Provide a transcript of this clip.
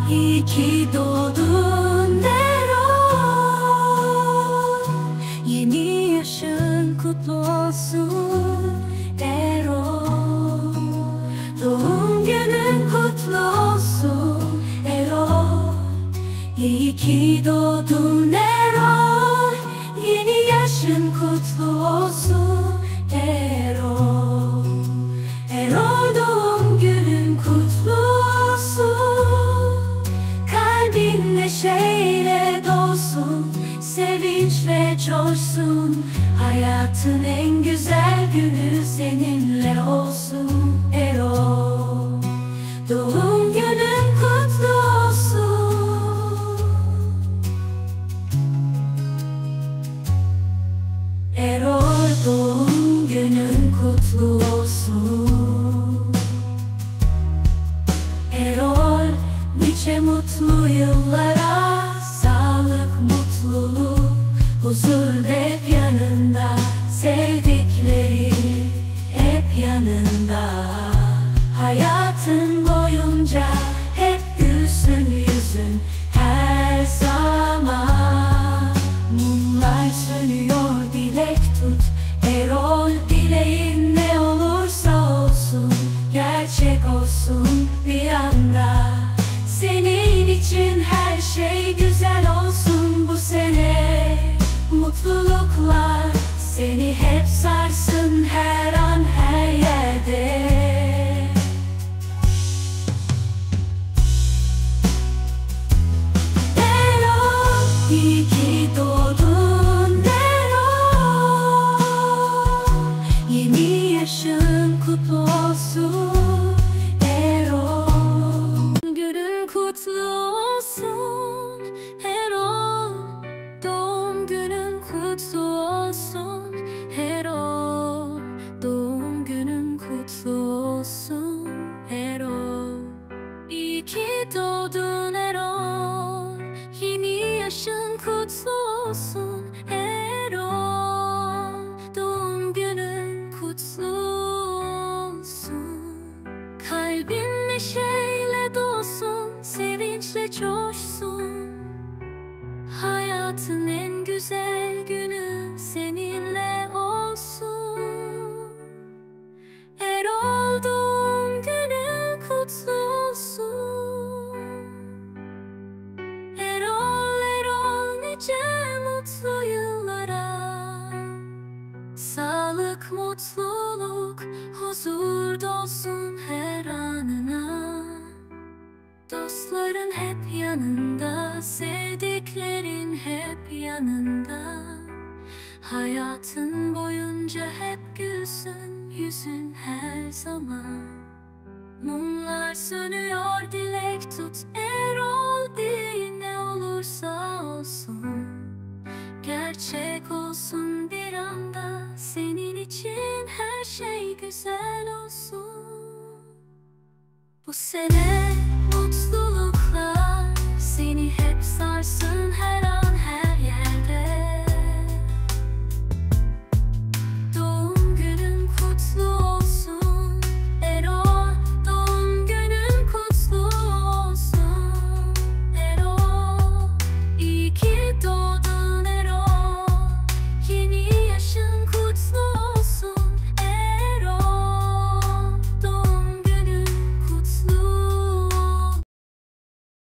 İyi ki doğdun Erol. Yeni yaşın kutlu olsun Erol. Doğum günün kutlu olsun Erol. İyi ki doğdun Erol. Yeni yaşın kutlu olsun Erol. Erol, doğum günün kutlu olsun. Kalbin neşeyle dolsun, sevinçle coşsun. Hayatın en güzel günü seninle olsun Erol. Doğum günün kutlu olsun Erol, doğum günün kutlu olsun Erol. Nice mutlu yıllara, sağlık, mutluluk, huzur hep yanında. Sevdikleri hep yanında. Hayatın boyunca hep gülsün yüzün her zaman. Mumlar sönüyor, dilek tut Erol. Dileğin ne olursa olsun, gerçek olsun bir anda. Senin için her şey güzel olsun bu sene. Mutluluklar seni hep sarsın her an her yerde. Erol, iyi ki doğdun Erol. Yeni yaşın kutlu olsun Erol. Günün kutlu olsun Erol. Doğum günün kutlu olsun Erol. Doğum günün kutlu olsun Erol. İyi ki doğdun Erol. Yeni yaşın kutlu olsun Erol. Doğum günün kutlu olsun. Kalbin neşeyle dolsun, sevinçle coşsun. Hayatın en güzel günü seninle olsun Erol. Doğum günün kutlu olsun Erol. Erol, nice mutlu yıllara, sağlık, mutluluk, huzur dolsun her anına. Dostların hep yanında, sevdiklerin hep yanında. Hayatın boyunca hep gülsün yüzün her zaman. Mumlar sönüyor, dilek tut Erol. Dileğin ne olursa olsun, gerçek olsun bir anda. Senin için her şey güzel olsun bu sene. Mutluluklar seni hep sarsın